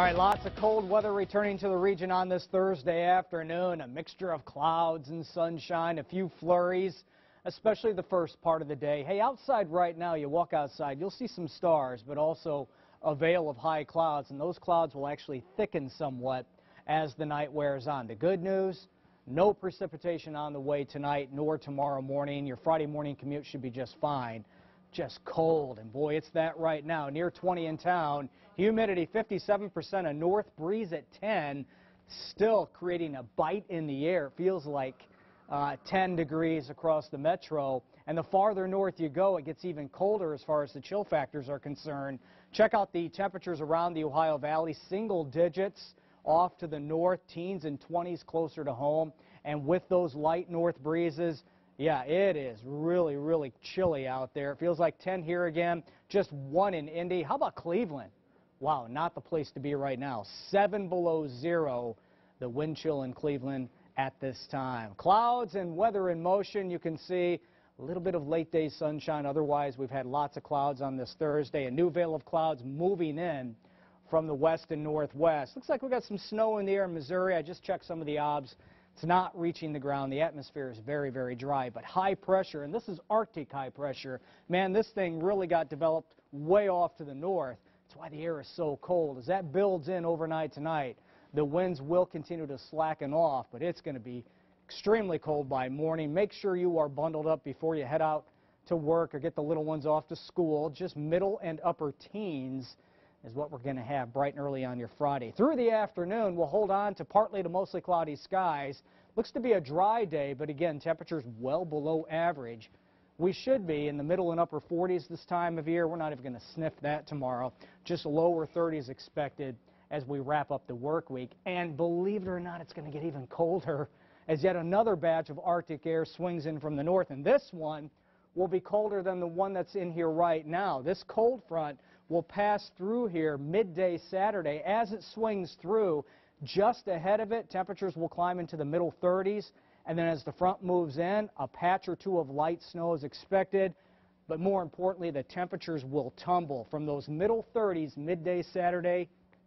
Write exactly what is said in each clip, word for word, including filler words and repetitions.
All right, lots of cold weather returning to the region on this Thursday afternoon. A mixture of clouds and sunshine, a few flurries, especially the first part of the day. Hey, outside right now, you walk outside, you'll see some stars, but also a veil of high clouds, and those clouds will actually thicken somewhat as the night wears on. The good news, no precipitation on the way tonight nor tomorrow morning. Your Friday morning commute should be just fine. Just cold, and boy, it's that right now. Near twenty in town, humidity fifty-seven percent, a north breeze at ten, still creating a bite in the air. It feels like uh, ten degrees across the metro, and the farther north you go, it gets even colder as far as the chill factors are concerned. Check out the temperatures around the Ohio Valley, single digits off to the north, teens and twenties closer to home, and with those light north breezes, yeah, it is really, really chilly out there. It feels like ten here again, just one in Indy. How about Cleveland? Wow, not the place to be right now. Seven below zero, the wind chill in Cleveland at this time. Clouds and weather in motion. You can see a little bit of late day sunshine. Otherwise, we've had lots of clouds on this Thursday. A new veil of clouds moving in from the west and northwest. Looks like we got some snow in the air in Missouri. I just checked some of the obs. It's not reaching the ground. The atmosphere is very, very dry, but high pressure, and this is Arctic high pressure. Man, this thing really got developed way off to the north. That's why the air is so cold. As that builds in overnight tonight, the winds will continue to slacken off, but it's going to be extremely cold by morning. Make sure you are bundled up before you head out to work or get the little ones off to school. Just middle and upper teens is what we're going to have bright and early on your Friday. Through the afternoon, we'll hold on to partly to mostly cloudy skies. Looks to be a dry day, but again, temperatures well below average. We should be in the middle and upper forties this time of year. We're not even going to sniff that tomorrow. Just lower thirties expected as we wrap up the work week. And believe it or not, it's going to get even colder as yet another batch of Arctic air swings in from the north. And this one will be colder than the one that's in here right now. This cold front will pass through here midday Saturday. As it swings through, just ahead of it, temperatures will climb into the middle thirties, and then as the front moves in, a patch or two of light snow is expected, but more importantly, the temperatures will tumble from those middle thirties midday Saturday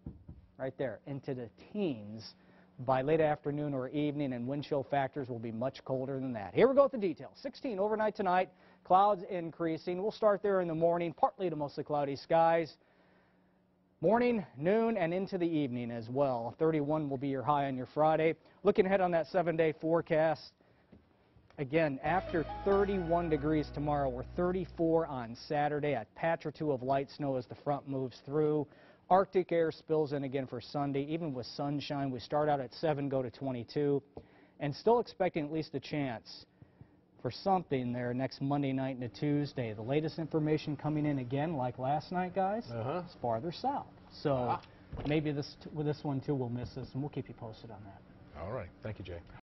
right there into the teens by late afternoon or evening, and wind chill factors will be much colder than that. Here we go with the details. sixteen overnight tonight, clouds increasing. We'll start there in the morning, partly to mostly cloudy skies. Morning, noon, and into the evening as well. thirty-one will be your high on your Friday. Looking ahead on that seven-day forecast, again, after thirty-one degrees tomorrow, we're thirty-four on Saturday. A patch or two of light snow as the front moves through. Arctic air spills in again for Sunday. Even with sunshine, we start out at seven, go to twenty-two, and still expecting at least a chance for something there next Monday night into Tuesday. The latest information coming in again, like last night, guys, uh-huh. is farther south. So ah. maybe this with this one too, we'll miss this, and we'll keep you posted on that. All right. Thank you, Jay.